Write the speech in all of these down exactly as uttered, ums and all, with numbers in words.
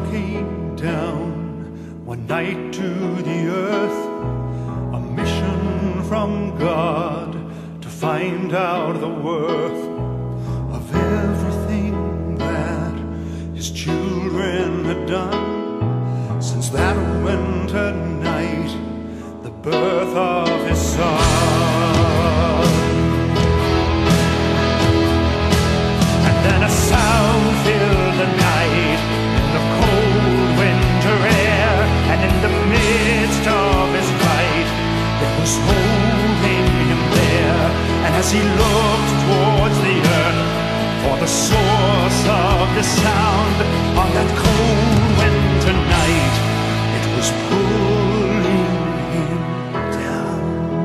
came down one night to the earth, a mission from God to find out the worth of everything that his children had done since that winter night, the birth of his son. And then a sound filled the night in the cold winter air, and in the midst of his flight it was holding him there. And as he looked towards the earth for the source of the sound on that cold winter night, it was pulling him down.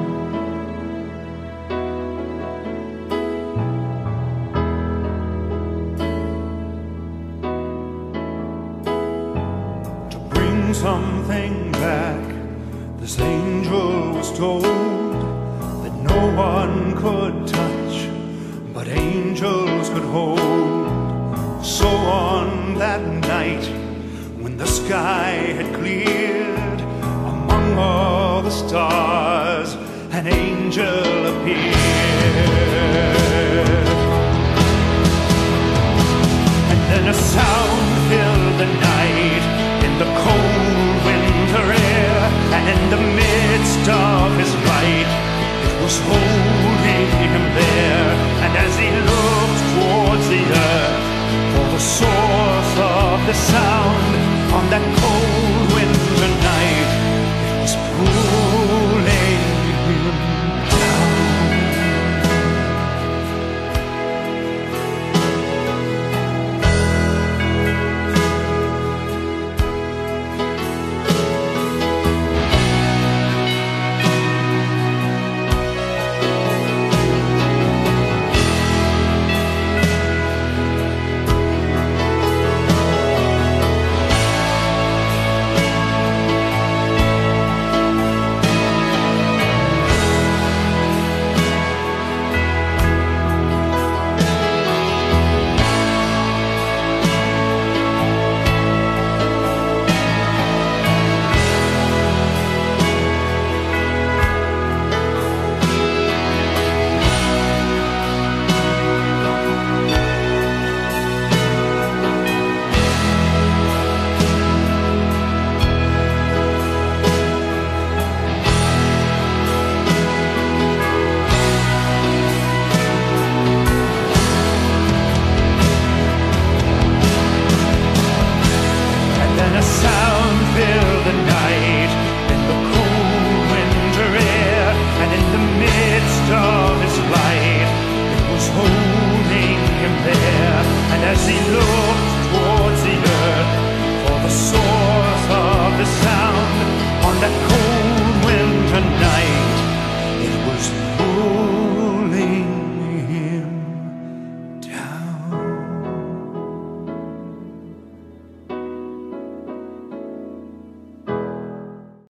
To bring something back, this angel was told that no one could touch, but angels could hold. So on that night, when the sky had cleared, among all the stars an angel appeared. And then a sound filled the night in the cold winter air, and in the midst of his light it was holding him there. And as he looked towards the earth for the source of the sound on that cold